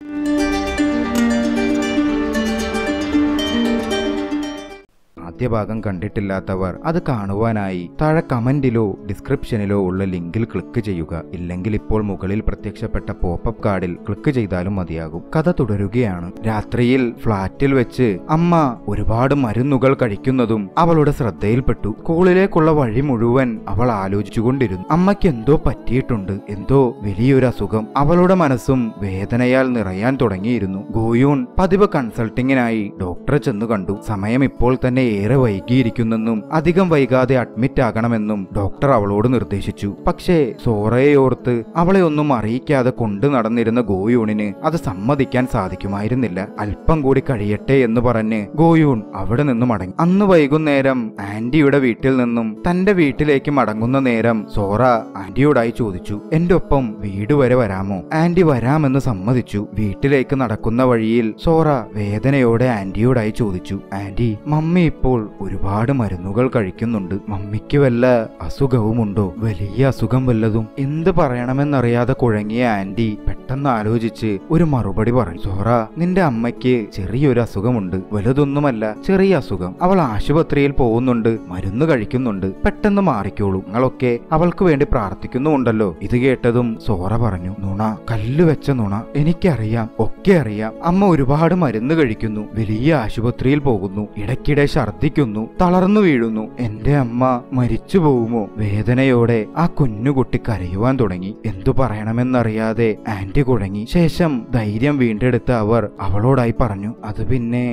ആദ്യ ഭാഗം കണ്ടിട്ടില്ലാത്തവർ അത് കാണുവാനായി താഴെ കമന്റിലോ ഡിസ്ക്രിപ്ഷനിലോ ഉള്ള ലിങ്കിൽ ക്ലിക്ക് ചെയ്യുക. ഇല്ലെങ്കിൽ ഇപ്പോൾ മുകളിൽ പ്രത്യക്ഷപ്പെട്ട പോപ്പപ്പ് കാർഡിൽ ക്ലിക്ക് ചെയ്താലും മതിയാകും. കഥ തുടരുകയാണ്. രാത്രിയിൽ ഫ്ളാറ്റിൽ വെച്ച് അമ്മ ഒരുപാട് മരുന്നുകൾ കഴിക്കുന്നതും അവളുടെ ശ്രദ്ധയിൽപ്പെട്ടു. സ്കൂളിലേക്കുള്ള വഴി മുഴുവൻ അവൾ ആലോചിച്ചുകൊണ്ടിരുന്നു. അമ്മയ്ക്ക് എന്തോ പറ്റിയിട്ടുണ്ട്, എന്തോ വലിയൊരു അസുഖം. അവളുടെ മനസ്സും വേദനയാൽ നിറയാൻ തുടങ്ങിയിരുന്നു. ഗോയൂൺ പതിവ് കൺസൾട്ടിങ്ങിനായി ഡോക്ടറെ ചെന്ന് കണ്ടു. സമയം ഇപ്പോൾ തന്നെ ഏറെ വൈകിയിരിക്കുന്നെന്നും അധികം വൈകാതെ അഡ്മിറ്റ് ആകണമെന്നും ഡോക്ടർ അവളോട് നിർദ്ദേശിച്ചു. പക്ഷേ സോറയെ ഓർത്ത് അവളെ ഒന്നും അറിയിക്കാതെ കൊണ്ടു നടന്നിരുന്ന ഗോയൂണിന് അത് സമ്മതിക്കാൻ സാധിക്കുമായിരുന്നില്ല. അല്പം കൂടി കഴിയട്ടെ എന്ന് പറഞ്ഞ് ഗോയൂൺ അവിടെ നിന്ന് മടങ്ങി. അന്ന് വൈകുന്നേരം ആന്റിയുടെ വീട്ടിൽ നിന്നും തന്റെ വീട്ടിലേക്ക് മടങ്ങുന്ന നേരം സോറ ആന്റിയോടായി ചോദിച്ചു, എന്റെ ഒപ്പം വീട് വരെ വരാമോ? ആന്റി വരാമെന്ന് സമ്മതിച്ചു. വീട്ടിലേക്ക് നടക്കുന്ന വഴിയിൽ സോറ വേദനയോടെ ആന്റിയോടായി ചോദിച്ചു, ആന്റി, മമ്മി ഇപ്പോൾ ഒരുപാട് മരുന്നുകൾ കഴിക്കുന്നുണ്ട്. മമ്മിക്ക് വല്ല അസുഖവുമുണ്ടോ? വലിയ അസുഖം വല്ലതും? എന്ത് പറയണമെന്നറിയാതെ കുഴങ്ങിയ ആന്റി പെട്ടെന്ന് ആലോചിച്ച് ഒരു മറുപടി പറഞ്ഞു. സോറ, നിന്റെ അമ്മയ്ക്ക് ചെറിയൊരു അസുഖമുണ്ട്. വലുതൊന്നുമല്ല, ചെറിയ അസുഖം. അവൾ ആശുപത്രിയിൽ പോകുന്നുണ്ട്, മരുന്ന് കഴിക്കുന്നുണ്ട്. പെട്ടെന്ന് മാറിക്കോളൂ. നിങ്ങളൊക്കെ അവൾക്ക് വേണ്ടി പ്രാർത്ഥിക്കുന്നുണ്ടല്ലോ. ഇത് കേട്ടതും സോറ പറഞ്ഞു, നുണ, കല്ല് വെച്ച നുണ. എനിക്കറിയാം, ഒക്കെ അറിയാം. അമ്മ ഒരുപാട് മരുന്ന് കഴിക്കുന്നു, വലിയ ആശുപത്രിയിൽ പോകുന്നു, ഇടയ്ക്കിടെ ഛർദ്ദിക്കുന്നു, തളർന്നു വീഴുന്നു. എന്റെ അമ്മ മരിച്ചു പോകുമോ? വേദനയോടെ ആ കുഞ്ഞുകുട്ടി കരയുവാൻ തുടങ്ങി. എന്തു പറയണമെന്നറിയാതെ ആന്റി കുഴങ്ങി. ശേഷം ധൈര്യം വീണ്ടെടുത്ത അവർ അവളോടായി പറഞ്ഞു, അത് പിന്നെ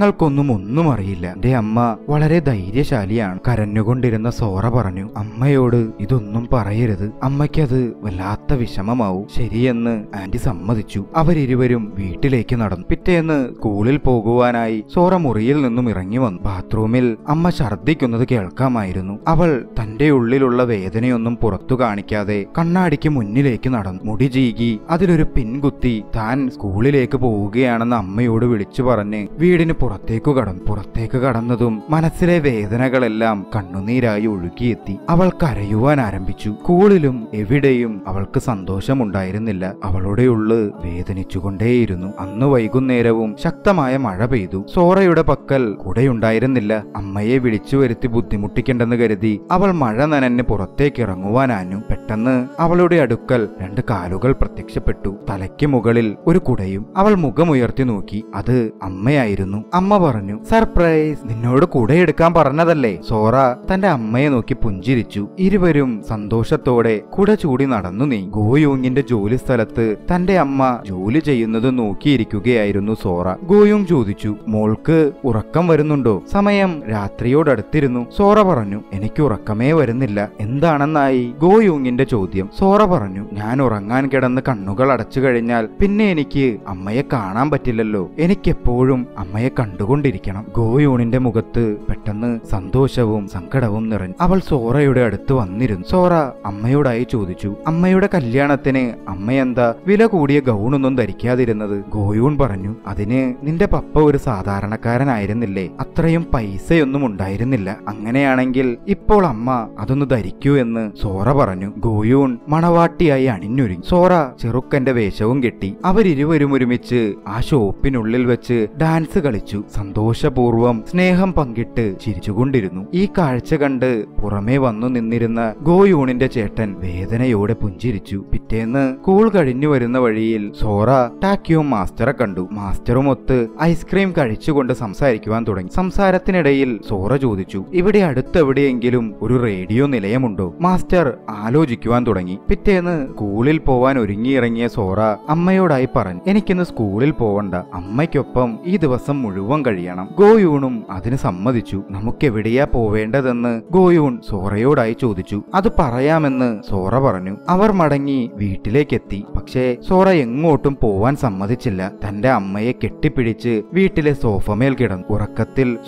ഒന്നും അറിയില്ല. എന്റെ അമ്മ വളരെ ധൈര്യശാലിയാണ്. കരഞ്ഞുകൊണ്ടിരുന്ന സോറ പറഞ്ഞു, അമ്മയോട് ഇതൊന്നും പറയരുത്. അമ്മയ്ക്കത് വല്ലാത്ത വിഷമമാവും. ശരിയെന്ന് ആന്റി സമ്മതിച്ചു. അവരിരുവരും വീട്ടിലേക്ക് നടന്നു. പിറ്റേന്ന് സ്കൂളിൽ പോകുവാനായി സോറ മുറിയിൽ നിന്നും ഇറങ്ങി വന്നു. ബാത്റൂമിൽ അമ്മ ഛർദ്ദിക്കുന്നത് കേൾക്കാമായിരുന്നു. അവൾ തന്റെ ഉള്ളിലുള്ള വേദനയൊന്നും പുറത്തു കാണിക്കാതെ കണ്ണാടിക്ക് മുന്നിലേക്ക് നടന്നു. മുടി ചീകി അതിലൊരു പിൻകുത്തി താൻ സ്കൂളിലേക്ക് പോവുകയാണെന്ന് അമ്മയോട് വിളിച്ചു പറഞ്ഞ് വീടിന് പുറത്തേക്ക് കടന്നതും മനസ്സിലെ വേദനകളെല്ലാം കണ്ണുനീരായി ഒഴുകിയെത്തി. അവൾ കരയുവാൻ ആരംഭിച്ചു. സ്കൂളിലും എവിടെയും അവൾക്ക് സന്തോഷമുണ്ടായിരുന്നില്ല. അവളുടെ ഉള്ള് വേദനിച്ചുകൊണ്ടേയിരുന്നു. അന്ന് വൈകുന്നേരവും ശക്തമായ മഴ പെയ്തു. സോറയുടെ പക്കൽ കുടയുണ്ടായിരുന്നില്ല. അമ്മയെ വിളിച്ചു വരുത്തി ബുദ്ധിമുട്ടിക്കേണ്ടെന്ന് കരുതി അവൾ മഴ നനഞ്ഞ് പുറത്തേക്ക് ഇറങ്ങുവാനാഞ്ഞു. പെട്ടെന്ന് അവളുടെ അടുക്കൽ രണ്ട് കാലുകൾ പ്രത്യക്ഷപ്പെട്ടു. തലയ്ക്ക് മുകളിൽ ഒരു കുടയും. അവൾ മുഖമുയർത്തി നോക്കി. അത് അമ്മയായിരുന്നു. അമ്മ പറഞ്ഞു, സർപ്രൈസ്, നിന്നോട് കുടയെടുക്കാൻ പറഞ്ഞതല്ലേ? സോറ തന്റെ അമ്മയെ നോക്കി പുഞ്ചിരിച്ചു. ഇരുവരും സന്തോഷത്തോടെ കുട ചൂടി നടന്നു നീ. ഗോയൂങ്ങിന്റെ ജോലി സ്ഥലത്ത് തന്റെ അമ്മ ജോലി ചെയ്യുന്നത് നോക്കിയിരിക്കുകയായിരുന്നു സോറ. ഗോയൂങ് ചോദിച്ചു, മോൾക്ക് ഉറക്കം വരുന്നുണ്ടോ? സമയം രാത്രിയോടടുത്തിരുന്നു. സോറ പറഞ്ഞു, എനിക്ക് ഉറക്കമേ വരുന്നില്ല. എന്താണെന്നായി ഗോയൂങ്ങിന്റെ ചോദ്യം. സോറ പറഞ്ഞു, ഞാൻ ഉറങ്ങാൻ കിടന്ന് കണ്ണുകൾ അടച്ചു കഴിഞ്ഞാൽ പിന്നെ എനിക്ക് അമ്മയെ കാണാൻ പറ്റില്ലല്ലോ. എനിക്കെപ്പോഴും അമ്മയെ കണ്ടുകൊണ്ടിരിക്കണം. ഗോയൂണിന്റെ മുഖത്ത് പെട്ടെന്ന് സന്തോഷവും സങ്കടവും നിറഞ്ഞു. അവൾ സോറയുടെ അടുത്ത് വന്നിരുന്നു. സോറ അമ്മയോടായി ചോദിച്ചു, അമ്മയുടെ കല്യാണത്തിന് അമ്മയെന്താ വില കൂടിയ ഗൗണൊന്നും ധരിക്കാതിരുന്നത്? ഗോയൂൺ പറഞ്ഞു, അതിന് നിന്റെ പപ്പ ഒരു സാധാരണക്കാരനായിരുന്നില്ലേ? അത്രയും പൈസയൊന്നും ഉണ്ടായിരുന്നില്ല. അങ്ങനെയാണെങ്കിൽ ഇപ്പോൾ അമ്മ അതൊന്ന് ധരിക്കൂ എന്ന് സോറ പറഞ്ഞു. ഗോയൂൺ മണവാട്ടിയായി അണിഞ്ഞൊരുങ്ങി. സോറ ചെറുക്കന്റെ വേഷവും കെട്ടി. അവരിരുവരും ഒരുമിച്ച് ആ ഷോപ്പിനുള്ളിൽ വെച്ച് ഡാൻസ് കളിച്ചു. സന്തോഷപൂർവ്വം സ്നേഹം പങ്കിട്ട് ചിരിച്ചുകൊണ്ടിരുന്നു. ഈ കാഴ്ച കണ്ട് പുറമേ വന്നു നിന്നിരുന്ന ഗോയൂണിന്റെ ചേട്ടൻ വേദനയോടെ പുഞ്ചിരിച്ചു. പിറ്റേന്ന് സ്കൂൾ കഴിഞ്ഞു വരുന്ന വഴിയിൽ സോറ ടാക്യോ മാസ്റ്ററെ കണ്ടു. മാസ്റ്ററുമൊത്ത് ഐസ്ക്രീം കഴിച്ചുകൊണ്ട് സംസാരിക്കുവാൻ തുടങ്ങി. സംസാരത്തിനിടയിൽ സോറ ചോദിച്ചു, ഇവിടെ അടുത്തെവിടെയെങ്കിലും ഒരു റേഡിയോ നിലയമുണ്ടോ? മാസ്റ്റർ ആലോചിക്കുവാൻ തുടങ്ങി. പിറ്റേന്ന് സ്കൂളിൽ പോവാൻ ഒരുങ്ങിയിറങ്ങിയ സോറ അമ്മയോടായി പറഞ്ഞു, എനിക്കിന്ന് സ്കൂളിൽ പോവണ്ട. അമ്മയ്ക്കൊപ്പം ഈ ദിവസം മുഴുവൻ കഴിയണം. ഗോയൂണും അതിന് സമ്മതിച്ചു. നമുക്കെവിടെയാ പോവേണ്ടതെന്ന് ഗോയൂൺ സോറയോടായി ചോദിച്ചു. അത് പറയാമെന്ന് സോറ പറഞ്ഞു. അവർ മടങ്ങി വീട്ടിലേക്കെത്തി. പക്ഷേ സോറ എങ്ങോട്ടും പോവാൻ സമ്മതിച്ചില്ല. തന്റെ അമ്മയെ കെട്ടിപ്പിടിച്ച് വീട്ടിലെ സോഫമേൽ കിടന്നു. ഉറക്കത്തിൽ സോറ ഒരു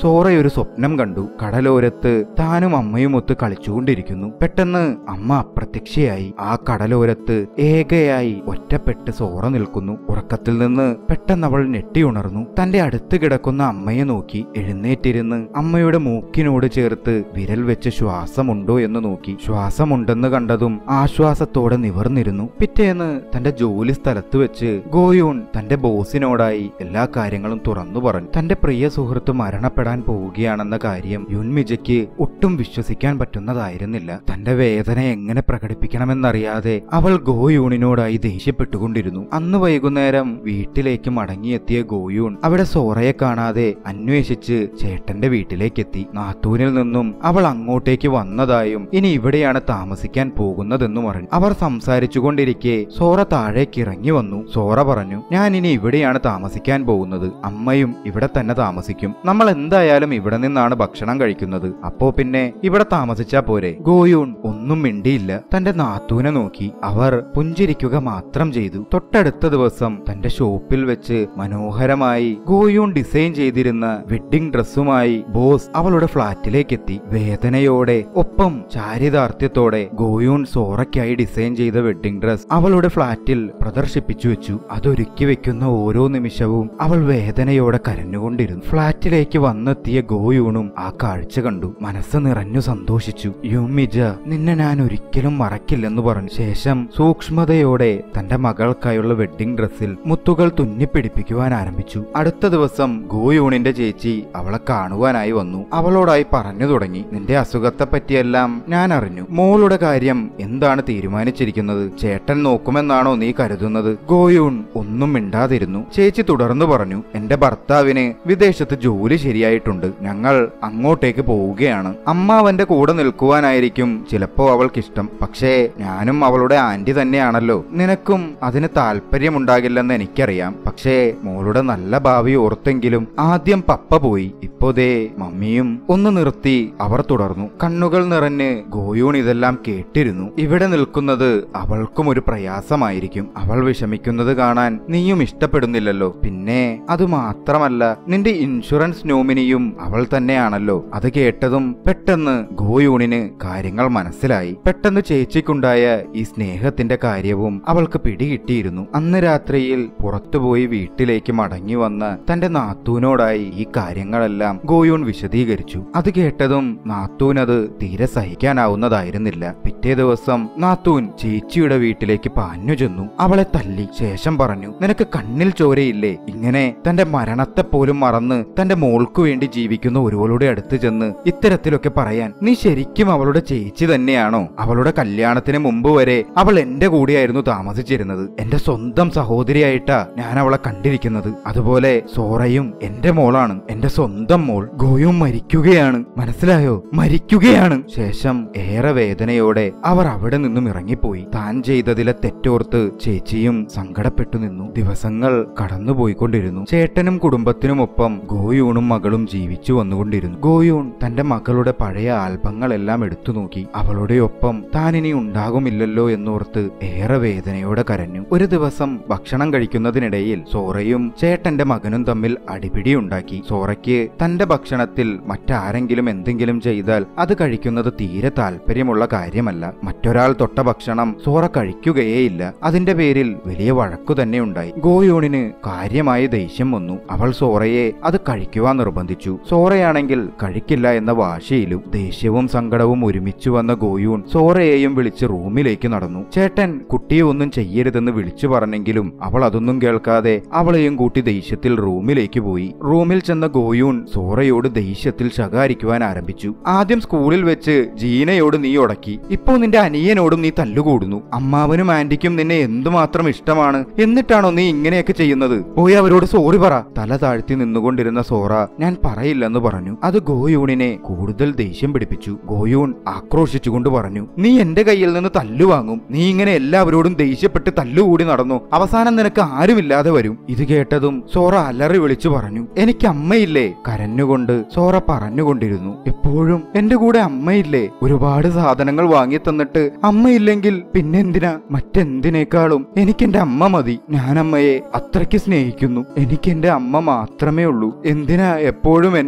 ഒരു സ്വപ്നം കണ്ടു. കടലോരത്ത് താനും അമ്മയുമൊത്ത് കളിച്ചുകൊണ്ടിരിക്കുന്നു. പെട്ടെന്ന് അമ്മ അപ്രത്യക്ഷയായി. ആ കടലോരത്ത് ഏകയായി ഒറ്റപ്പെട്ട് സോറ നിൽക്കുന്നു. ഉറക്കത്തിൽ നിന്ന് പെട്ടെന്ന് അവൾ ഞെട്ടിയുണർന്നു. തന്റെ അടുത്ത് കിടക്കുന്ന അമ്മയെ നോക്കി എഴുന്നേറ്റിരുന്ന് അമ്മയുടെ മൂക്കിനോട് ചേർത്ത് വിരൽ വെച്ച് ശ്വാസമുണ്ടോ എന്ന് നോക്കി. ശ്വാസമുണ്ടെന്ന് കണ്ടതും ആശ്വാസത്തോടെ നിവർന്നിരുന്നു. പിറ്റേന്ന് തന്റെ ജോലി സ്ഥലത്ത് വെച്ച് ഗോയൂൺ തന്റെ ബോസിനോടായി എല്ലാ കാര്യങ്ങളും തുറന്നു പറഞ്ഞു. തന്റെ പ്രിയ സുഹൃത്ത് മരണപ്പെടാൻ പോവുകയാണെന്ന കാര്യം യുൻമിജയ്ക്ക് ഒട്ടും വിശ്വസിക്കാൻ പറ്റുന്നതായിരുന്നില്ല. തന്റെ വേദന എങ്ങനെ പ്രകടിപ്പിക്കണമെന്നറിയാതെ അവൾ ഗോയൂണിനോടായി ദേഷ്യപ്പെട്ടുകൊണ്ടിരുന്നു. അന്ന് വൈകുന്നേരം വീട്ടിലേക്ക് മടങ്ങിയെത്തിയ ഗോയൂൺ അവിടെ സോറയെ കാണാതെ അന്വേഷിച്ച് ചേട്ടന്റെ വീട്ടിലേക്കെത്തി. നാത്തൂനിൽ നിന്നും അവൾ അങ്ങോട്ടേക്ക് വന്നതായും ഇനി ഇവിടെയാണ് താമസിക്കാൻ പോകുന്നതെന്നും അറിഞ്ഞു. അവർ സംസാരിച്ചുകൊണ്ടിരിക്കെ സോറ താഴേക്ക് ഇറങ്ങി വന്നു. സോറ പറഞ്ഞു, ഞാൻ ഇനി ഇവിടെയാണ് താമസിക്കാൻ പോകുന്നത്. അമ്മയും ഇവിടെ തന്നെ താമസിക്കും. നമ്മൾ എന്തായാലും ഇവിടെ നിന്നാണ് ഭക്ഷണം കഴിക്കുന്നത്. അപ്പോ പിന്നെ ഇവിടെ താമസിച്ചാ പോരെ. ഗോയൂൺ ഒന്നും മിണ്ടിയില്ല. തന്റെ നാത്തൂനെ നോക്കി. അവർ പുഞ്ചിരിക്കുക മാത്രം ചെയ്തു. തൊട്ടടുത്ത ദിവസം തന്റെ ഷോപ്പിൽ വെച്ച് മനോഹരമായി ഗോയൂൺ ഡിസൈൻ ചെയ്തിരുന്ന വെഡ്ഡിംഗ് ഡ്രസ്സുമായി ബോസ് അവളുടെ ഫ്ളാറ്റിലേക്ക് എത്തി. വേദനയോടെ ഒപ്പം ചാരിതാർത്ഥ്യത്തോടെ ഗോയൂൺ സോറയ്ക്കായി ഡിസൈൻ ചെയ്ത വെഡ്ഡിംഗ് ഡ്രസ് അവളുടെ ഫ്ളാറ്റിൽ പ്രദർശിപ്പിച്ചു വെച്ചു. അതൊരുക്കി വെക്കുന്ന ഓരോ നിമിഷവും അവൾ വേദനയോടെ കരഞ്ഞുകൊണ്ടിരുന്നു. ഫ്ളാറ്റിലേക്ക് വന്നെത്തിയ ഗോയൂണും ആ കാഴ്ച കണ്ടു. മനസ്സ് നിറഞ്ഞു സന്തോഷിച്ചു. യുൻമിജ, നിന്നെ ഞാൻ ഒരിക്കലും മറക്കില്ലെന്ന് പറഞ്ഞു. ശേഷം സൂക്ഷ്മതയോടെ തന്റെ മകൾക്കായുള്ള വെഡ്ഡിംഗ് ഡ്രസ്സിൽ മുത്തുകൾ തുന്നിപ്പിടിപ്പിക്കുവാൻ ആരംഭിച്ചു. അടുത്ത ദിവസം ഗോയൂണിന്റെ ചേച്ചി അവളെ കാണുവാനായി വന്നു. അവളോടായി പറഞ്ഞു തുടങ്ങി, നിന്റെ അസുഖത്തെ പറ്റിയെല്ലാം ഞാൻ അറിഞ്ഞു. മോളുടെ കാര്യം എന്താണ് തീരുമാനിച്ചിരിക്കുന്നത്? ചേട്ടൻ നോക്കുമെന്നാണോ നീ കരുതുന്നത്? ഗോയൂൺ ഒന്നും മിണ്ടാതിരുന്നു. ചേച്ചി തുടർന്നു പറഞ്ഞു, എന്റെ ഭർത്താവിന് വിദേശത്ത് ജോലി ശരിയായിട്ടുണ്ട്. ഞങ്ങൾ അങ്ങോട്ടേക്ക് പോവുകയാണ്. അമ്മാവന്റെ കൂടെ നിൽക്കുവാനായിരിക്കും ചിലപ്പോ അവൾക്കിഷ്ടം. പക്ഷേ ഞാനും അവളുടെ ആന്റി തന്നെയാണല്ലോ. നിനക്കും അതിന് താല്പര്യമുണ്ടാകില്ലെന്ന് എനിക്കറിയാം. പക്ഷേ മോളുടെ നല്ല ഭാവി ഓർത്തെങ്കിലും ആദ്യം പപ്പ പോയി. ഇപ്പോ ദേ മമ്മിയും. ഒന്ന് നിർത്തി അവർ തുടർന്നു. കണ്ണുകൾ നിറഞ്ഞ് ഗോയൂൺ ഇതെല്ലാം കേട്ടിരുന്നു. ഇവിടെ നിൽക്കുന്നത് അവൾക്കും ഒരു പ്രയാസമായിരിക്കും. അവൾ വിഷമിക്കുന്നത് കാണാൻ നീയും ഇഷ്ടപ്പെടുന്നില്ലല്ലോ. പിന്നെ അത് മാത്രമല്ല, നിന്റെ ഇൻഷുറൻസ് നോമിനിയും അവൾ തന്നെയാണല്ലോ. അത് കേട്ടതും പെട്ടെന്ന് ഗോയൂണിന് കാര്യങ്ങൾ മനസ്സിലായി. പെട്ടെന്ന് ചേച്ചിക്കുണ്ടായ ഈ സ്നേഹത്തിന്റെ കാര്യവും അവൾക്ക് പിടികിട്ടിയിരുന്നു. അന്ന് രാത്രിയിൽ പുറത്തുപോയി വീട്ടിലേക്ക് മടങ്ങി വന്ന് തന്റെ നാത്തൂനോടായി ഈ കാര്യങ്ങളെല്ലാം ഗോയൂൺ വിശദീകരിച്ചു. അത് കേട്ടതും നാത്തൂനത് തീരെ സഹിക്കാനാവുന്നതായിരുന്നില്ല. പിറ്റേ ദിവസം നാത്തൂൻ ചേച്ചിയുടെ വീട്ടിലേക്ക് പാഞ്ഞു ചെന്നു. അവളെ തല്ലി. ശേഷം പറഞ്ഞു, നിനക്ക് കണ്ണിൽ ചോരയില്ലേ? ഇങ്ങനെ തന്റെ മരണത്തെ പോലും മറന്ന് തന്റെ മോൾക്കു വേണ്ടി ജീവിക്കുന്ന ഒരുവളുടെ അടുത്ത് ചെന്ന് ഇത്തരത്തിലൊക്കെ പറയാൻ നീ ശരിക്കും അവളുടെ ചേച്ചി തന്നെയാണോ? അവളുടെ കല്യാണത്തിന് മുമ്പ് വരെ അവൾ എന്റെ കൂടെയായിരുന്നു താമസിച്ചിരുന്നത്. എന്റെ സ്വന്തം സഹോദരിയായിട്ടാ ഞാൻ അവളെ കണ്ടിരിക്കുന്നത്. അതുപോലെ സോറയും എന്റെ മോളാണ്, എന്റെ സ്വന്തം മോൾ. ഗോയൂൺ മരിക്കുകയാണ്, മനസ്സിലായോ? മരിക്കുകയാണ്. ശേഷം ഏറെ വേദനയോടെ അവർ അവിടെ നിന്നും ഇറങ്ങിപ്പോയി. താൻ ചെയ്തതിലെ തെറ്റോർത്ത് ചേച്ചിയും സങ്കടപ്പെട്ടു നിന്നു. ദിവസങ്ങൾ കടന്നുപോയിക്കൊണ്ടിരുന്നു. ചേട്ടനും കുടുംബത്തിനുമൊപ്പം ഗോയൂണും മകളും ജീവിച്ചു വന്നുകൊണ്ടിരുന്നു. ഗോയൂൺ തന്റെ മകളുടെ പഴയ ആൽബങ്ങളെല്ലാം എടുത്തു നോക്കി. അവളുടെ ഒപ്പം താൻ ഇനി ഉണ്ടാകുമില്ലല്ലോ എന്നോർത്ത് ഏറെ വേദനയോടെ കരഞ്ഞു. ഒരു ദിവസം ഭക്ഷണം കഴിക്കുന്നതിനിടയിൽ സോറയും ചേട്ടന്റെ മകനും തമ്മിൽ അടിപിടിയുണ്ടാക്കി. സോറയ്ക്ക് തന്റെ ഭക്ഷണത്തിൽ മറ്റാരെങ്കിലും എന്തെങ്കിലും ചെയ്താൽ അത് കഴിക്കുന്നത് തീരെ താല്പര്യമുള്ള കാര്യമല്ല. മറ്റൊരാൾ തൊട്ട ഭക്ഷണം സോറ കഴിക്കുകയേയില്ല. അതിന്റെ പേരിൽ വലിയ വഴക്കു തന്നെ ഉണ്ടായി. ഗോയൂണിന് കാര്യമായ ദേഷ്യം വന്നു. അവൾ സോറയെ അത് കഴിക്കുവാൻ നിർബന്ധിച്ചു. സോറയാണെങ്കിൽ കഴിക്കില്ല എന്ന വാശിയിലും. ദേഷ്യവും സങ്കടവും ഒരുമിച്ചു വന്ന ഗോയൂൺ സോറയെയും വിളിച്ച് റൂമിലേക്ക് നടന്നു. ചേട്ടൻ കുട്ടിയെ ഒന്നും ചെയ്യരുതെന്ന് വിളിച്ചു പറഞ്ഞെങ്കിലും അവൾ അതൊന്നും കേൾക്കാതെ അവളെയും കൂട്ടി ദേഷ്യത്തിൽ റൂമിലേക്ക് പോയി. റൂമിൽ ചെന്ന ഗോയൂൺ സോറയോട് ദേഷ്യത്തിൽ ശകാരിക്കുവാൻ ആരംഭിച്ചു. ആദ്യം സ്കൂളിൽ വെച്ച് ജീനയോട് നീ ഉടക്കി, ഇപ്പോ നിന്റെ അനിയനോടും നീ തല്ലുകൂടുന്നു. അമ്മാവനും ആന്റിക്കും നിന്നെ എന്തുമാത്രം ഇഷ്ടമാണ്, എന്നിട്ടാണോ നീ ഇങ്ങനെയൊക്കെ ചെയ്യുന്നത്? പോയി അവരോട് സോറി പറ. തല താഴ്ത്തി നിന്നുകൊണ്ടിരുന്ന സോറ ഞാൻ പറയില്ലെന്ന് പറഞ്ഞു. അത് ഗോയൂണിനെ കൂടുതൽ ദേഷ്യം പിടിപ്പിച്ചു. ഗോയൂൺ ആക്രോശിച്ചുകൊണ്ട് പറഞ്ഞു, നീ എന്റെ കയ്യിൽ നിന്ന് തല്ലുവാങ്ങും. നീ ഇങ്ങനെ എല്ലാവരോടും ദേഷ്യപ്പെട്ട് തല്ലുകൂടി നടന്നു, അവസാനം നിനക്ക് ആരുമില്ലാതെ വരും. ഇത് കേട്ടതും സോറ അലറി വിളിച്ചു പറഞ്ഞു, എനിക്ക് അമ്മയില്ലേ? കരഞ്ഞുകൊണ്ട് സോറ പറഞ്ഞുകൊണ്ടിരുന്നു, എപ്പോഴും എന്റെ കൂടെ അമ്മയില്ലേ? ഒരുപാട് സാധനങ്ങൾ വാങ്ങി തന്നിട്ട് അമ്മയില്ലെങ്കിൽ പിന്നെന്തിനാ? മറ്റെന്തിനേക്കാളും എനിക്കെന്റെ അമ്മ മതി. ഞാൻ അമ്മയെ അത്രയ്ക്ക് സ്നേഹിക്കുന്നു. എനിക്കെന്റെ അമ്മ മാത്രമേ ഉള്ളൂ. എന്തിനാ എപ്പോഴും എന്നെ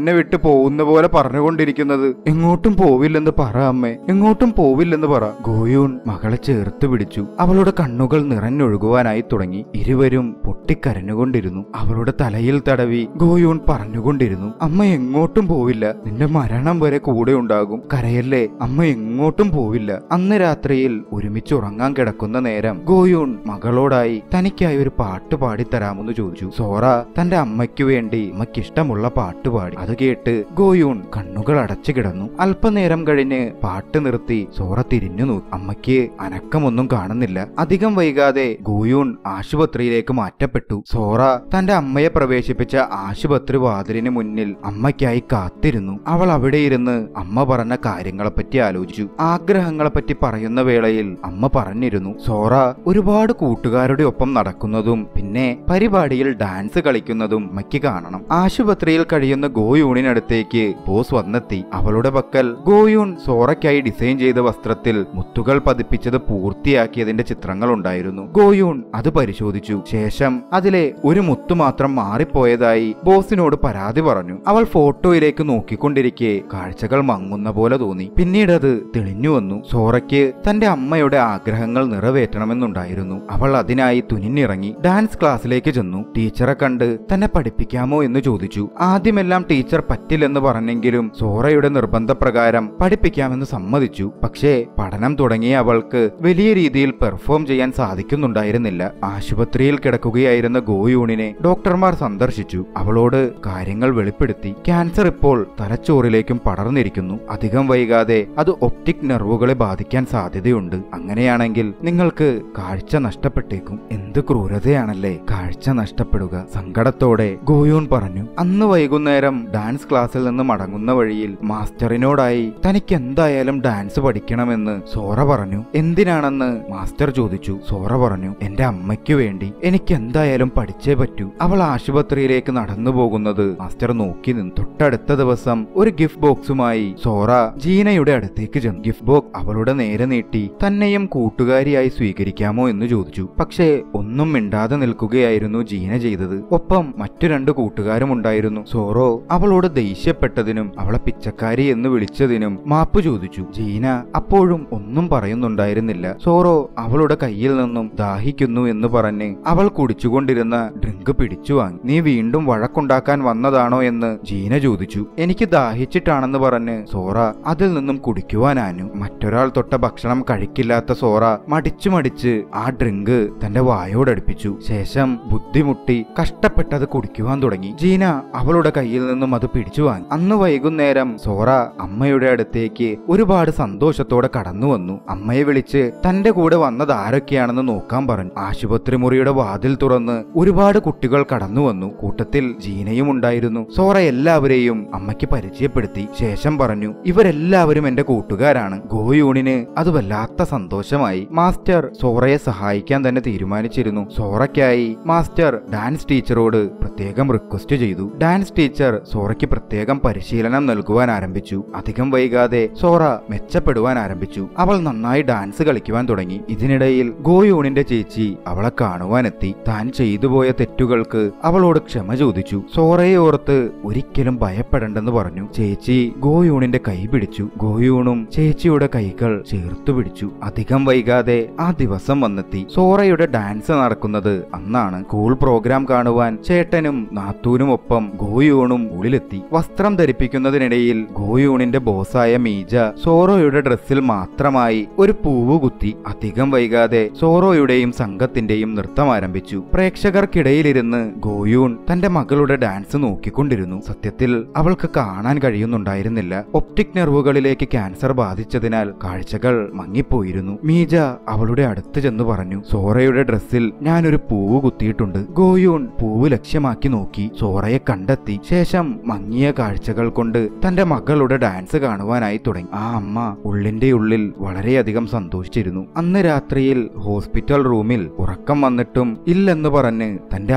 എന്നെ വിട്ട് പോകുന്ന പോലെ പറഞ്ഞുകൊണ്ടിരിക്കുന്നത്? എങ്ങോട്ടും പോവില്ലെന്ന് പറ അമ്മേ, എങ്ങോട്ടും പോവില്ലെന്ന് പറ. ഗോയൂൺ മകളെ ചേർത്ത് പിടിച്ചു. അവളുടെ കണ്ണുകൾ നിറഞ്ഞൊഴുകുവാനായി തുടങ്ങി. ഇരുവരും പൊട്ടിക്കരഞ്ഞുകൊണ്ടിരുന്നു. അവളുടെ തലയിൽ തടവി ഗോയൂൺ പറഞ്ഞുകൊണ്ടിരുന്നു, അമ്മ എങ്ങോട്ടും പോവില്ല, നിന്റെ മരണം വരെ കൂടെ ഉണ്ടാകും. കരയല്ലേ, അമ്മ എങ്ങോട്ടും പോവില്ല. അന്ന് രാത്രിയിൽ ഒരുമിച്ച് ഉറങ്ങാൻ കിടക്കുന്ന നേരം ഗോയൂൺ മകളോടായി തനിക്കായി ഒരു പാട്ട് പാടിത്തരാമെന്ന് ചോദിച്ചു. സോറ തന്റെ അമ്മയ്ക്കു വേണ്ടി അമ്മയ്ക്കിഷ്ടമുള്ള പാട്ട് പാടി. അത് കേട്ട് ഗോയൂൺ കണ്ണുകൾ അടച്ചു കിടന്നു. അല്പനേരം കഴിഞ്ഞ് പാട്ട് നിർത്തി സോറ തിരിഞ്ഞു നോക്കി. അമ്മയ്ക്ക് അനക്കമൊന്നും കാണുന്നില്ല. അധികം വൈകാതെ ഗോയൂൺ ആശുപത്രിയിലേക്ക് മാറ്റപ്പെട്ടു. സോറ തന്റെ അമ്മയെ പ്രവേശിപ്പിച്ച ആശുപത്രി വാതിലിന് മുന്നിൽ അമ്മയ്ക്കായി കാത്തിരുന്നു. അവൾ അവിടെ ഇരുന്ന് അമ്മ പറഞ്ഞ കാര്യങ്ങളെപ്പറ്റി ആലോചിച്ചു. ആഗ്രഹങ്ങളെപ്പറ്റി പറയുന്ന വേളയിൽ അമ്മ പറഞ്ഞിരുന്നു, സോറ ഒരുപാട് കൂട്ടുകാരുടെ ഒപ്പം നടക്കുന്നതും പിന്നെ പരിപാടിയിൽ ഡാൻസ് കളിക്കുന്നതും അമ്മയ്ക്ക് കാണണം. ആശുപത്രിയിൽ കഴിയുന്ന ഗോയൂണിനടുത്തേക്ക് ബോസ് വന്നെത്തി. അവളുടെ പക്കൽ ഗോയൂൺ സോറയ്ക്കായി ഡിസൈൻ ചെയ്ത വസ്ത്രത്തിൽ മുത്തുകൾ പതിപ്പിച്ചത് പൂർത്തിയാക്കിയതിന്റെ ചിത്രങ്ങൾ ഉണ്ടായിരുന്നു. ഗോയൂൺ അത് പരിശോധിച്ചു. ശേഷം അതിലെ ഒരു മുത്തു മാത്രം മാറിപ്പോയതായി ബോസിനോട് പരാതി പറഞ്ഞു. അവൾ ഫോട്ടോയിലേക്ക് നോക്കിക്കൊണ്ടിരിക്കെ കാഴ്ചകൾ മങ്ങുന്ന പോലെ തോന്നി. പിന്നീട് അത് തെളിഞ്ഞു വന്നു. സോറയ്ക്ക് തന്റെ അമ്മയുടെ ആഗ്രഹങ്ങൾ നിറവേറ്റണമെന്നുണ്ടായിരുന്നു. അവൾ അതിനായി തുനിഞ്ഞിറങ്ങി ഡാൻസ് ക്ലാസ്സിലേക്ക് ചെന്നു. ടീച്ചറെ കണ്ട് തന്നെ പഠിപ്പിക്കാമോ എന്ന് ചോദിച്ചു. ആദ്യമെല്ലാം ടീച്ചർ പറ്റില്ലെന്ന് പറഞ്ഞെങ്കിലും സോറയുടെ നിർബന്ധപ്രകാരം പഠിപ്പിക്കാമെന്ന് സമ്മതിച്ചു. പക്ഷേ പഠനം തുടങ്ങിയ അവൾക്ക് വലിയ രീതിയിൽ പെർഫോം ചെയ്യാൻ സാധിക്കുന്നുണ്ടായിരുന്നില്ല. ആശുപത്രിയിൽ കിടക്കുകയായിരുന്ന ഗോയൂണിനെ ഡോക്ടർമാർ സന്ദർശിച്ചു. അവളോട് കാര്യങ്ങൾ വെളിപ്പെടുത്തി. ക്യാൻസർ ഇപ്പോൾ തലച്ചോറിലേക്കും പടർന്നിരിക്കുന്നു. അധികം വൈകാതെ അത് ഒപ്റ്റിക് നെർവുകളെ ബാധിക്കാൻ സാധ്യതയുണ്ട്. അങ്ങനെയാണെങ്കിൽ നിങ്ങൾക്ക് കാഴ്ച നഷ്ടപ്പെട്ടേക്കും. എന്ത് ക്രൂരതയാണല്ലേ കാഴ്ച നഷ്ടപ്പെടുക, സങ്കടത്തോടെ ഗോയൂൺ പറഞ്ഞു. അന്ന് വൈകുന്നേരം ഡാൻസ് ക്ലാസ്സിൽ നിന്ന് മടങ്ങുന്ന വഴിയിൽ മാസ്റ്ററിനോടായി തനിക്ക് എന്തായാലും ഡാൻസ് പഠിക്കണമെന്ന് സോറ പറഞ്ഞു. എന്തിനാണെന്ന് മാസ്റ്റർ ചോദിച്ചു. സോറ പറഞ്ഞു, എന്റെ അമ്മയ്ക്കു വേണ്ടി എനിക്ക് എന്തായാലും പഠിച്ചേ പറ്റൂ. അവൾ ആശുപത്രിയിലേക്ക് നടന്നു പോകുന്നത് മാസ്റ്റർ നോക്കി നിന്നു. തൊട്ടടുത്ത ദിവസം ഒരു ഗിഫ്റ്റ് ബോക്സുമായി സോറ ജീനയുടെ അടുത്തേക്ക് ചെന്നു. ഗിഫ്റ്റ് ബോക്സ് അവളുടെ നേരെ നീട്ടി തന്നെയും കൂട്ടുകാരിയായി സ്വീകരിക്കാമോ എന്ന് ചോദിച്ചു. പക്ഷേ ഒന്നും മിണ്ടാതെ നിൽക്കുകയായിരുന്നു ജീന ചെയ്തത്. ഒപ്പം മറ്റു രണ്ട് കൂട്ടുകാരും ഉണ്ടായിരുന്നു. സോറോ അവളോട് ദേഷ്യപ്പെട്ടതിനും അവളെ പിച്ചക്കാരി എന്ന് വിളിച്ചതിനും മാപ്പ് ചോദിച്ചു. ജീന അപ്പോഴും ഒന്നും പറയുന്നുണ്ടായിരുന്നില്ല. സോറോ അവളുടെ കയ്യിൽ നിന്നും ദാഹിക്കുന്നു എന്ന് പറഞ്ഞ് അവൾ കുടിച്ചുകൊണ്ടിരുന്ന ഡ്രിങ്ക് പിടിച്ചു വാങ്ങി. നീ വീണ്ടും വഴക്കുണ്ടാക്കാൻ വന്നതാണോ എന്ന് ജീന ചോദിച്ചു. എനിക്ക് ദാഹിച്ചിട്ടാണെന്ന് പറഞ്ഞ് സോറ അതിൽ നിന്നും കുടിക്കുവാനാനു. മറ്റൊരാൾ തൊട്ട ഭക്ഷണം കഴിക്കില്ലാത്ത സോറ മടിച്ചു ആ ഡ്രിങ്ക് തന്റെ വായോടടുപ്പിച്ചു. ശേഷം ബുദ്ധിമുട്ടി കഷ്ടപ്പെട്ടത് കുടിക്കുവാൻ തുടങ്ങി. ജീന അവളുടെ കയ്യിൽ നിന്നും അത് പിടിച്ചു വാങ്ങി. അന്ന് വൈകുന്നേരം സോറ അമ്മയുടെ അടുത്തേക്ക് ഒരുപാട് സന്തോഷത്തോടെ കടന്നു വന്നു. അമ്മയെ വിളിച്ച് തന്റെ കൂടെ വന്നത് ആരൊക്കെയാണെന്ന് നോക്കാൻ പറഞ്ഞു. ആശുപത്രി മുറിയുടെ വാതിൽ തുറന്ന് ഒരുപാട് കുട്ടികൾ കടന്നു വന്നു. കൂട്ടത്തിൽ ജീനയും ഉണ്ടായിരുന്നു. സോറ എല്ലാവരെയും അമ്മയ്ക്ക് പരിചയപ്പെടുത്തി. ശേഷം പറഞ്ഞു, ഇവരെല്ലാവരും എന്റെ കൂട്ടുകാരാണ്. ഗോയൂണിന് അത് വല്ലാത്ത സന്തോഷമായി. മാസ്റ്റർ സോറയെ സഹായിക്കാൻ തന്നെ തീരുമാനിച്ചിരുന്നു. സോറയ്ക്കായി മാസ്റ്റർ ഡാൻസ് ടീച്ചറോട് പ്രത്യേകം റിക്വസ്റ്റ് ചെയ്തു. ഡാൻസ് ടീച്ചർ സോറയ്ക്ക് പ്രത്യേകം പരിശീലനം നൽകുവാൻ ആരംഭിച്ചു. അധികം വൈകാതെ സോറ മെച്ചപ്പെടുവാൻ ആരംഭിച്ചു. അവൾ നന്നായി ഡാൻസ് കളിക്കുവാൻ തുടങ്ങി. ഇതിനിടയിൽ ഗോയൂണിന്റെ ചേച്ചി അവളെ കാണുവാനെത്തി. താൻ ചെയ്തുപോയ തെറ്റുകൾക്ക് അവളോട് ക്ഷമ ചോദിച്ചു. സോറയെ ഓർത്ത് ഒരിക്കലും ഭയപ്പെടണ്ടെന്ന് പറഞ്ഞു. ചേച്ചി ഗോയൂണിന്റെ കൈ പിടിച്ചു. ഗോയൂണും ചേച്ചിയുടെ കൈകൾ ചേർത്തു പിടിച്ചു. അധികം വൈകാതെ ആ ദിവസം വന്നെത്തി. സോറയുടെ ഡാൻസ് നടക്കുന്നത് അന്നാണ്. സ്കൂൾ പ്രോഗ്രാം കാണുവാൻ ചേട്ടനും നാത്തൂനും ഒപ്പം ഗോയൂണും ഉള്ളിലെത്തി. വസ്ത്രം ധരിപ്പിക്കുന്നതിനിടയിൽ ഗോയൂണിന്റെ ബോസായ മീജ സോറോയുടെ ഡ്രസ്സിൽ മാത്രമായി ഒരു പൂവ് കുത്തി. അധികം വൈകാതെ സോറോയുടെയും സംഘത്തിന്റെയും നൃത്തം ആരംഭിച്ചു. പ്രേക്ഷകർക്കിടയിലിരുന്ന് ഗോയൂൺ തന്റെ മകളുടെ ഡാൻസ് നോക്കിക്കൊണ്ടിരുന്നു. സത്യത്തിൽ അവൾക്ക് കാണാൻ കഴിയുന്നുണ്ടായിരുന്നില്ല. ഒപ്റ്റിക് നെർവുകളിലേക്ക് ക്യാൻസർ ബാധിച്ചതിനാൽ കാഴ്ചകൾ മങ്ങിപ്പോയിരുന്നു. മീജ അവളുടെ അടുത്ത് ചെന്ന് പറഞ്ഞു, സോറയുടെ ഡ്രസ്സിൽ ഞാനൊരു പൂവ് കുത്തിയിട്ടുണ്ട്. ഗോയൂൺ പൂവ് ലക്ഷ്യമാക്കി നോക്കി. സോറയെ കണ്ടെത്തി. ശേഷം മങ്ങിയ കാഴ്ചകൾ കൊണ്ട് തന്റെ മകളുടെ ഡാൻസ് കാണുവാനായി തുടങ്ങി. ആ അമ്മ ഉള്ളിന്റെ ഉള്ളിൽ വളരെയധികം സന്തോഷിച്ചിരുന്നു. അന്ന് രാത്രിയിൽ ഹോസ്പിറ്റൽ റൂമിൽ ഉറക്കം വന്നിട്ടും ഇല്ലെന്ന് പറഞ്ഞ് തന്റെ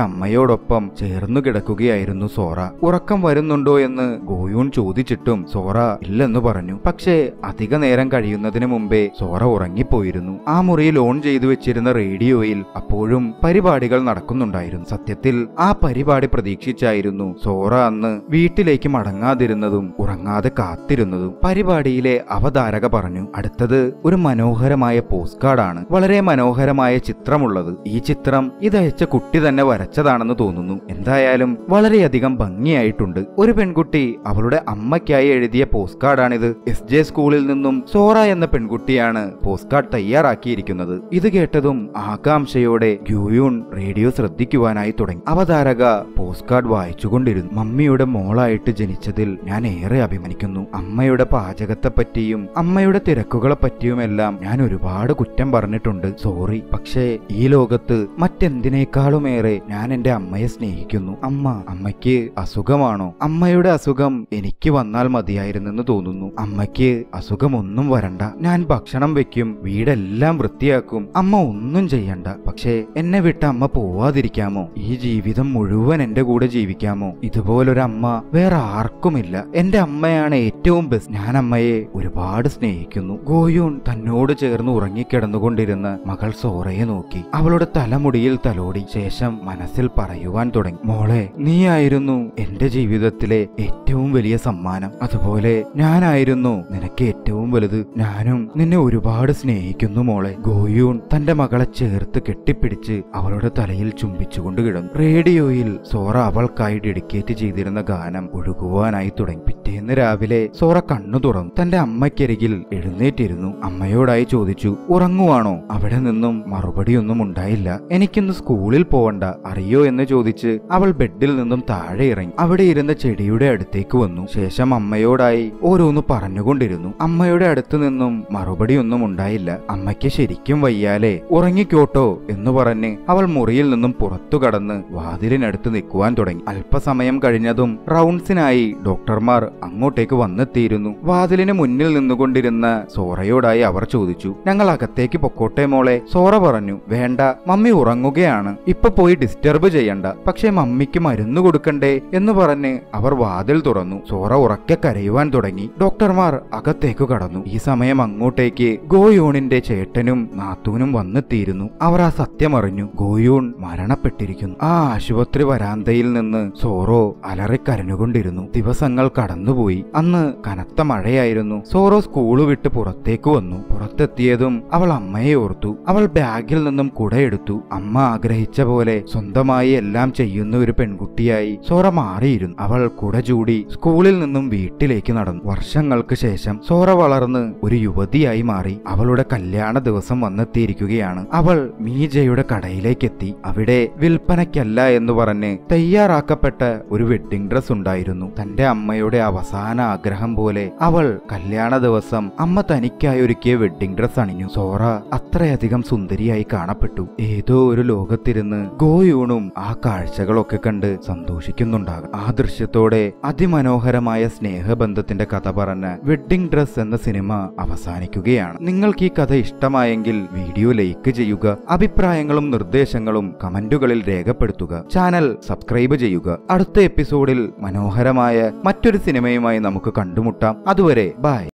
അമ്മയോടൊപ്പം ചേർന്നു കിടക്കുകയായിരുന്നു സോറ. ഉറക്കം വരുന്നുണ്ടോ എന്ന് ഗോയൂൺ ചോദിച്ചിട്ടും സോറ ഇല്ലെന്ന് പറഞ്ഞു. പക്ഷേ അധിക നേരം കഴിയുന്നതിന് മുമ്പേ സോറ ഉറങ്ങിപ്പോയിരുന്നു. ആ മുറിയിൽ ഓൺ ചെയ്തു വെച്ചിരുന്ന റേഡിയോയിൽ അപ്പോഴും പരിപാടികൾ നടക്കുന്നുണ്ടായിരുന്നു. സത്യത്തിൽ ആ പരിപാടി പ്രതീക്ഷിച്ചായിരുന്നു സോറ അന്ന് വീട്ടിലേക്ക് മടങ്ങാതിരുന്നതും ഉറങ്ങാതെ കാത്തിരുന്നതും. പരിപാടിയിലെ അവതാരക പറഞ്ഞു, അടുത്തത് ഒരു മനോഹരമായ പോസ്റ്റ് കാർഡാണ്, വളരെ മനോഹരമായ ചിത്രമുള്ളത്. ഈ ചിത്രം ഇതയച്ച കുട്ടി തന്നെ വരച്ചതാണെന്ന് തോന്നുന്നു. എന്തായാലും വളരെയധികം ഭംഗിയായിട്ടുണ്ട്. ഒരു പെൺകുട്ടി അവളുടെ അമ്മയ്ക്കായി എഴുതിയ പോസ്റ്റ് കാർഡാണിത്. SJ സ്കൂളിൽ നിന്നും സോറ എന്ന പെൺകുട്ടിയാണ് പോസ്റ്റ് കാർഡ് തയ്യാറാക്കിയിരിക്കുന്നത്. ഇത് കേട്ടതും ആകാംക്ഷയോടെ ഗോയൂൺ റേഡിയോ ശ്രദ്ധിക്കുവാനായി തുടങ്ങി. അവതാരക പോസ്റ്റ് കാർഡ് വായിച്ചുകൊണ്ടിരുന്നു. മമ്മിയുടെ മോളായിട്ട് ജനിച്ചതിൽ ഞാൻ ഏറെ അഭിമാനിക്കുന്നു. അമ്മയുടെ പാചകത്തെപ്പറ്റിയും അമ്മയുടെ തിരക്കുകളെ പറ്റിയുമെല്ലാം ഞാൻ ഒരുപാട് കുറ്റം പറഞ്ഞിട്ടുണ്ട്. സോറി. പക്ഷേ ഈ ലോകത്ത് മറ്റെന്തിനേക്കാളുമേറെ ഞാൻ എന്റെ അമ്മയെ സ്നേഹിക്കുന്നു. അമ്മയ്ക്ക് അസുഖമാണോ? അമ്മയുടെ അസുഖം എനിക്ക് വന്നാൽ മതിയായിരുന്നെന്ന് തോന്നുന്നു. അമ്മയ്ക്ക് അസുഖമൊന്നും വരണ്ട. ഞാൻ ഭക്ഷണം വെക്കും, വീടെല്ലാം വൃത്തിയാക്കും. അമ്മ ഒന്നും ചെയ്യണ്ട. പക്ഷേ എന്നെ വിട്ട് അമ്മ പോവാതിരിക്കാമോ? ഈ ജീവിതം മുഴുവൻ എന്റെ കൂടെ ജീവിക്കാമോ? ഇതുപോലൊരമ്മ വേറെ ആർക്കുമില്ല. എന്റെ അമ്മയാണ് ഏറ്റവും ബെസ്റ്റ്. ഞാൻ അമ്മയെ ഒരുപാട് സ്നേഹിക്കുന്നു. ഗോയൂൺ തന്നോട് ചേർന്ന് ഉറങ്ങിക്കിടന്നുകൊണ്ടിരുന്ന മകൾ സോറയെ നോക്കി. അവളുടെ തലമുടിയിൽ തലോടി. ശേഷം മനസ്സിൽ പറയുവാൻ തുടങ്ങി, മോളെ, നീയായിരുന്നു എന്റെ ജീവിതത്തിലെ ഏറ്റവും വലിയ സമ്മാനം. അതുപോലെ ഞാനായിരുന്നു നിനക്ക് ഏറ്റവും വലുത്. ഞാനും നിന്നെ ഒരുപാട് സ്നേഹിക്കുന്നു മോളെ. ഗോയൂൺ തന്റെ മകളെ ചേർത്ത് കെട്ടിപ്പിടിച്ച് അവളുടെ തലയിൽ ചുംബിച്ചുകൊണ്ട് കിടന്നു. റേഡിയോയിൽ സോറ അവൾക്കായി ഡെഡിക്കേറ്റ് ചെയ്തിരുന്ന ഗാനം ഒഴുകുവാനായി തുടങ്ങി. പിറ്റേന്ന് രാവിലെ സോറ കണ്ണു തുറന്നു. തന്റെ അമ്മയ്ക്കരികിൽ എഴുന്നേറ്റിരുന്നു. അമ്മയോടായി ചോദിച്ചു, ഉറങ്ങുവാണോ? അവിടെ നിന്നും മറുപടിയൊന്നും ഉണ്ടായില്ല. എനിക്കിന്ന് സ്കൂളിൽ പോവണ്ട അറിയോ എന്ന് ചോദിച്ച് അവൾ ബെഡിൽ നിന്നും താഴെ ഇറങ്ങി. അവിടെ ഇരുന്ന ചെടിയുടെ അടുത്തേക്ക് വന്നു. ശേഷം അമ്മയോടായി ഓരോന്ന് പറഞ്ഞുകൊണ്ടിരുന്നു. അമ്മയുടെ അടുത്ത് നിന്നും മറുപടിയൊന്നും ഉണ്ടായില്ല. അമ്മയ്ക്ക് ശരിക്കും വയ്യാലേ, ഉറങ്ങിക്കോട്ടോ എന്ന് പറഞ്ഞ് അവൾ മുറിയിൽ നിന്നും പുറത്തു കടന്ന് വാതിലിനടുത്ത് നിൽക്കുവാൻ തുടങ്ങി. അല്പസമയം കഴിഞ്ഞതും റൗണ്ട്സിനായി ഡോക്ടർമാർ അങ്ങോട്ടേക്ക് വന്നെത്തിയിരുന്നു. വാതിലിന് മുന്നിൽ നിന്നുകൊണ്ടിരുന്ന സോറയോടായി അവർ ചോദിച്ചു, ഞങ്ങൾ അകത്തേക്ക് പൊക്കോട്ടെ മോളെ? സോറ പറഞ്ഞു, വേണ്ട, മമ്മി ഉറങ്ങുകയാണ്, ഇപ്പൊ പോയി ഡിസ്റ്റർബ് ചെയ്യണ്ട. പക്ഷെ മമ്മിക്ക് മരുന്ന് കൊടുക്കണ്ടേ എന്ന് പറഞ്ഞ് അവർ വാതിൽ തുറന്നു. സോറ ഉറക്കെ കരയുവാൻ തുടങ്ങി. ഡോക്ടർമാർ അകത്തേക്ക് കടന്നു. ഈ സമയം അങ്ങോട്ടേക്ക് ഗോയൂണിന്റെ ചേട്ടനും നാത്തൂനും വന്നെത്തിയിരുന്നു. അവർ ആ സത്യം അറിഞ്ഞു. ഗോയൂൺ മരണപ്പെട്ടിരിക്കുന്നു. ആ ആശുപത്രി വരാന്തയിൽ നിന്ന് സോറോ അലറിക്കരഞ്ഞുകൊണ്ടിരുന്നു. ദിവസങ്ങൾ കടന്നുപോയി. അന്ന് കനത്ത മഴയായിരുന്നു. സോറോ സ്കൂള് വിട്ട് പുറത്തേക്ക് വന്നു. പുറത്തെത്തിയതും അവൾ അമ്മയെ ഓർത്തു. അവൾ ബാഗിൽ നിന്നും കുടയെടുത്തു. അമ്മ ആഗ്രഹിച്ച പോലെ സ്വന്തമായി എല്ലാം ചെയ്യുന്ന ഒരു പെൺകുട്ടിയായി സോറ മാറിയിരുന്നു. അവൾ കുട ചൂടി സ്കൂളിൽ നിന്നും വീട്ടിലേക്ക് നടന്നു. വർഷങ്ങൾക്ക് ശേഷം സോറ വളർന്ന് ഒരു യുവതിയായി മാറി. അവളുടെ കല്യാണ ദിവസം വന്നെത്തിയിരിക്കുകയാണ്. അവൾ മീജയുടെ കടയിലേക്കെത്തി. അവിടെ വിൽപ്പനയ്ക്കല്ല എന്ന് പറഞ്ഞ് തയ്യാറാക്കപ്പെട്ട ഒരു വെഡ്ഡിംഗ് ഡ്രസ് ഉണ്ടായിരുന്നു. തന്റെ അമ്മയുടെ അവസാന ആഗ്രഹം പോലെ അവൾ കല്യാണ ദിവസം അമ്മ തനിക്കായി ഒരുക്കിയ വെഡ്ഡിംഗ് ഡ്രസ് അണിഞ്ഞു. സോറ അത്രയധികം സുന്ദരിയായി കാണപ്പെട്ടു. ഏതോ ഒരു ലോകത്തിരുന്ന് ഗോയൂണും ആ കാഴ്ചകളൊക്കെ കണ്ട് സന്തോഷിക്കുന്നുണ്ടാകും. ആ ദൃശ്യത്തോടെ അതിമനോഹരമായ സ്നേഹബന്ധത്തിന്റെ കഥ പറഞ്ഞ വെഡ്ഡിംഗ് ഡ്രസ് എന്ന സിനിമ അവസാനിക്കുകയാണ്. നിങ്ങൾക്ക് ഈ കഥ ഇഷ്ടമായെങ്കിൽ വീഡിയോ ലൈക്ക് ചെയ്യുക. അഭിപ്രായങ്ങളും നിർദ്ദേശങ്ങളും കമന്റുകളിൽ രേഖപ്പെടുത്തുക. ചാനൽ സബ്സ്ക്രൈബ് ചെയ്യുക. അടുത്ത എപ്പിസോഡിൽ മനോഹരമായ മറ്റൊരു സിനിമയുമായി നമുക്ക് കണ്ടുമുട്ടാം. അതുവരെ ബൈ.